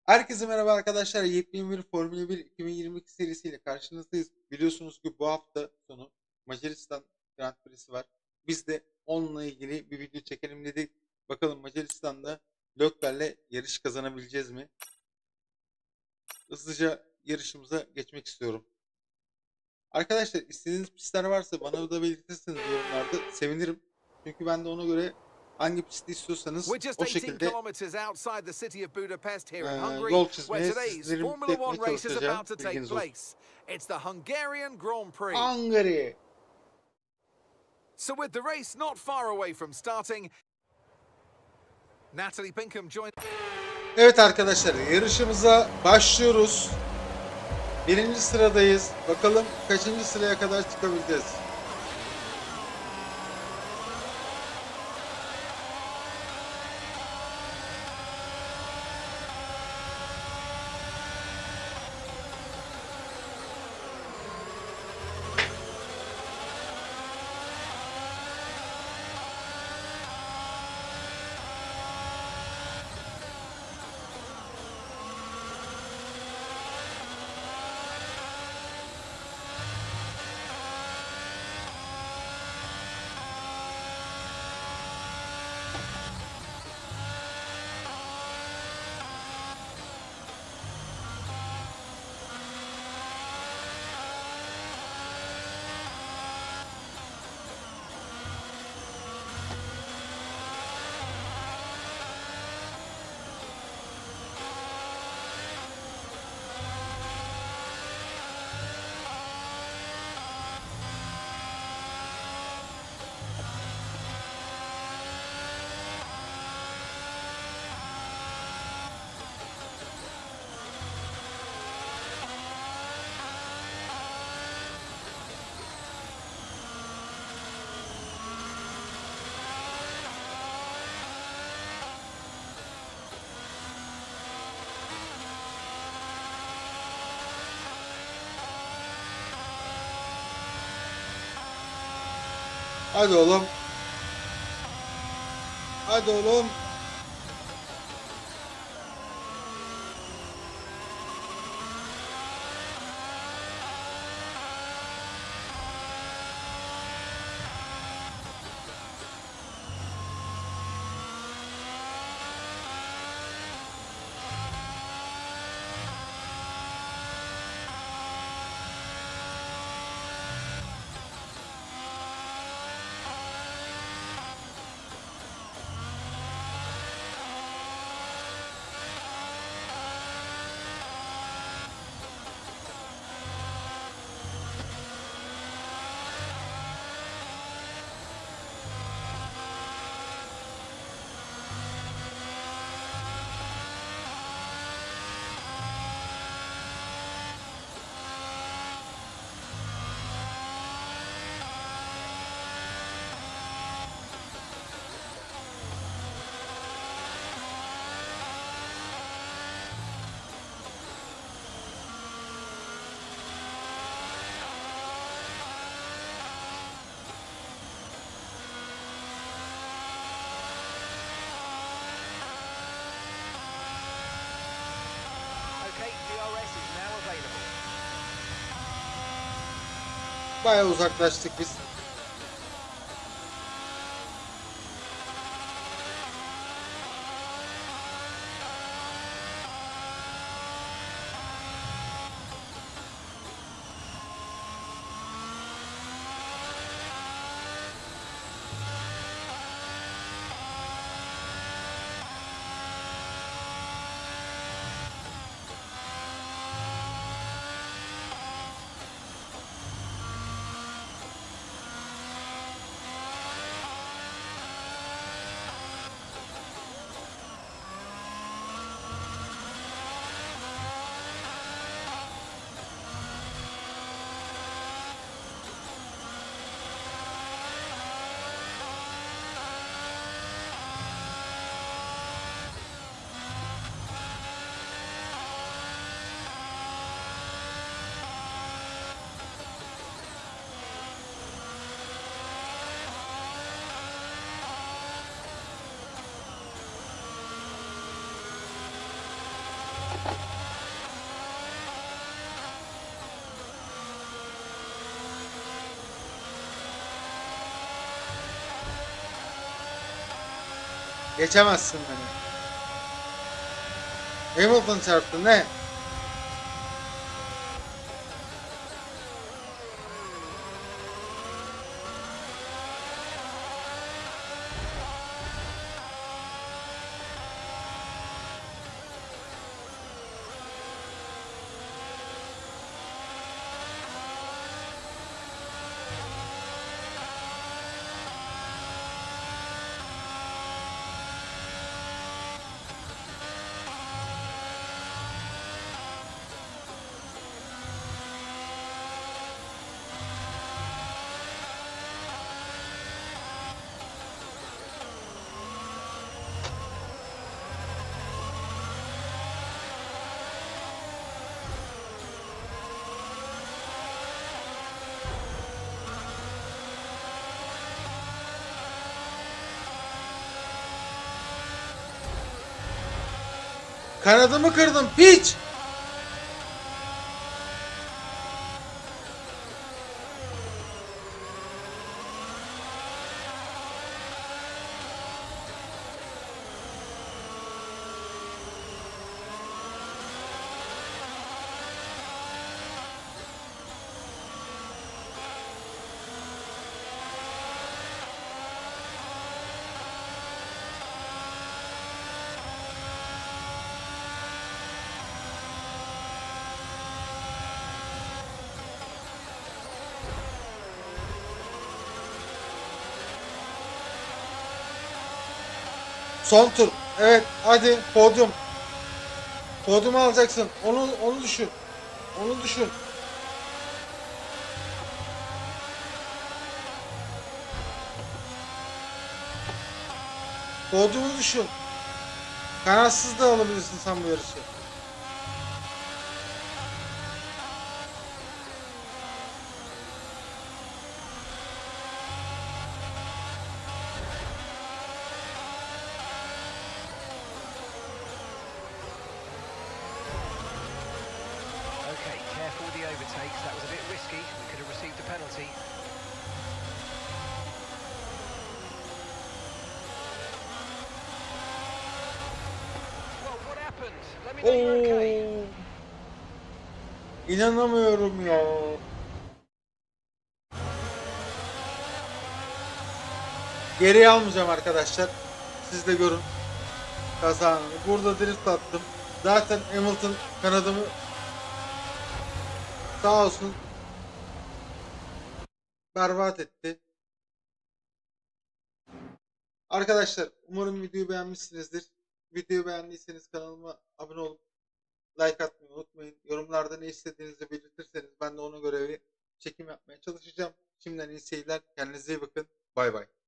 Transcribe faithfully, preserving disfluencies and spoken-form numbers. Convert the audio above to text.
Herkese merhaba arkadaşlar. Yepyeni bir Formula bir iki bin yirmi iki serisiyle karşınızdayız. Biliyorsunuz ki bu hafta sonu Macaristan Grand Prix'si var. Biz de onunla ilgili bir video çekelim dedik. Bakalım Macaristan'da Lökler'le yarış kazanabileceğiz mi? Hızlıca yarışımıza geçmek istiyorum. Arkadaşlar istediğiniz pistler varsa bana da belirtirseniz yorumlarda sevinirim. Çünkü ben de ona göre hangi pisti istiyorsanız We're just o eighteen şekilde kilometers outside the city of Budapest here in eee, Hungary, yol where çizmeye, today's sizleri mutlu Formula etmeye One race is çalışacağım. about to take Bilginiz olsun. place. It's the Hungarian Grand Prix. Hungary. So with the race not far away from starting, Natalie Pinkham joined. Evet arkadaşlar, yarışımıza başlıyoruz. Birinci sıradayız. Bakalım kaçıncı sıraya kadar çıkabileceğiz. Hadi oğlum. Hadi oğlum. Okay, D R S is now available. Bayağı uzaklaştık biz. Geçemezsin beni. Hamilton çarptı ne? Kanadımı kırdım piç. Son tur. Evet hadi podyum. Podyumu alacaksın. Onu onu düşün. Onu düşün. Podyumu düşün. Kanatsız da alabilirsin sen bu yarışı. Okay, careful with the overtakes. That was a bit risky. We could have received a penalty. Well, what happened? Let me know you're okay. Oo. İnanamıyorum ya. Geriye almayacağım arkadaşlar. Siz de görün. Kazanı. Burada drift attım. Zaten Hamilton kanadımı sağ olsun berbat etti. Arkadaşlar umarım videoyu beğenmişsinizdir. Videoyu beğendiyseniz kanalıma abone olup like atmayı unutmayın. Yorumlarda ne istediğinizi belirtirseniz ben de ona göre bir çekim yapmaya çalışacağım. Şimdiden iyi seyirler. Kendinize iyi bakın. Bay bay.